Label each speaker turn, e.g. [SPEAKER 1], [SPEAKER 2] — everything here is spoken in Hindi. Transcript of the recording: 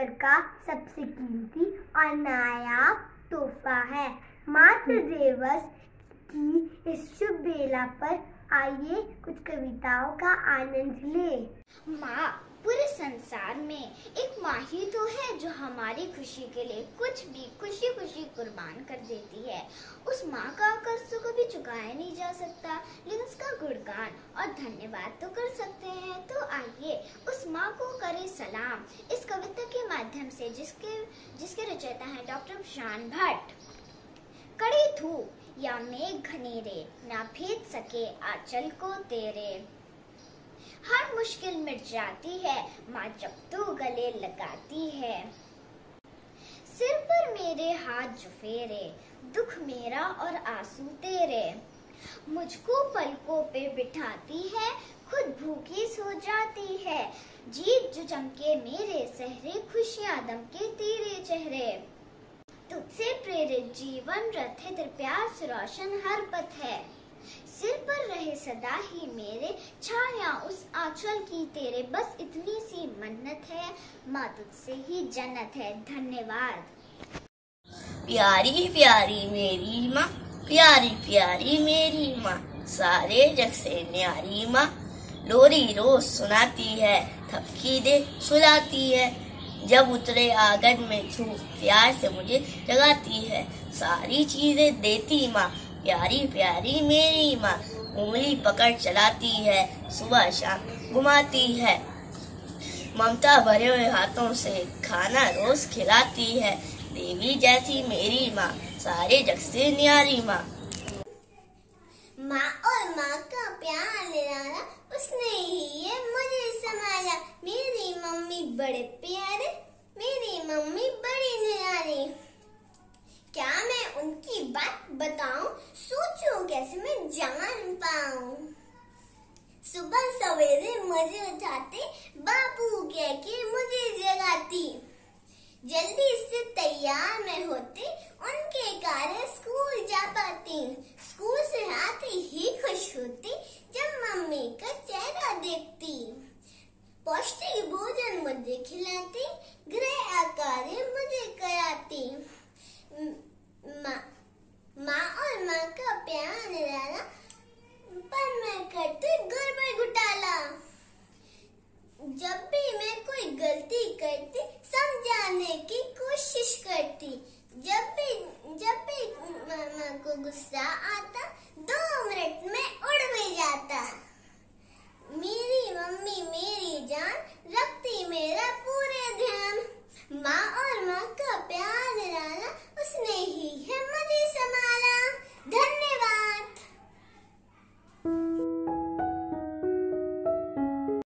[SPEAKER 1] ईश्वर का सबसे कीमती और नायाब तोहफा है। मातृ दिवस की इस शुभ बेला पर आइए कुछ कविताओं का आनंद लें।
[SPEAKER 2] माँ पूरे संसार में एक माँ ही तो है जो हमारी खुशी के लिए कुछ भी खुशी खुशी कुर्बान कर देती है। उस माँ का कर्ज तो कभी चुकाया नहीं जा सकता, लेकिन उसका गुणगान और धन्यवाद तो कर सकते हैं। तो आइए उस माँ को करें सलाम इस कविता के माध्यम से, जिसके रचयिता हैं डॉक्टर शान भट्ट। कड़ी धूप या मेघ घनेरे ना भेद सके आंचल को तेरे, हर मुश्किल मिट जाती है माँ जब तू गले लगाती है। सिर पर मेरे हाथ जो फेरे, दुख मेरा और आंसू तेरे, मुझको पलकों पे बिठाती है, खुद भूखी सो जाती है। जीत जो चमके मेरे सहरे, खुशियां दमके तेरे चेहरे, तुझसे प्रेरित जीवन रथ है, तेरे प्यार से रोशन हर पथ है। सिर पर रहे सदा ही मेरे, छाया उस आंचल की तेरे, बस इतनी सी मन्नत है, माँ तुझसे ही जन्नत है। धन्यवाद।
[SPEAKER 3] प्यारी प्यारी मेरी माँ, प्यारी प्यारी मेरी माँ, सारे जग से न्यारी माँ, लोरी रोज सुनाती है, थपकी दे सुलाती है। जब उतरे आंगन में धूप, प्यार से मुझे जगाती है, सारी चीजें देती माँ, प्यारी प्यारी मेरी माँ, उंगली पकड़ चलाती है, सुबह शाम घुमाती है, ममता भरे हुए हाथों से खाना रोज खिलाती है। देवी जैसी मेरी माँ, सारे जग से न्यारी माँ।
[SPEAKER 4] माँ और माँ का प्यार निराला, उसने ही ये मुझे संभाला। मेरी मम्मी बड़े प्यारे, मेरी मम्मी बड़ी न्यारी, क्या मैं उनकी बात बताऊं, सोचूं कैसे मैं जान पाऊं। सुबह सवेरे मुझे उठाते, बाबू कह के मुझे जगाती, जल्दी से तैयार मैं होती, उनके कारण स्कूल जा पाती।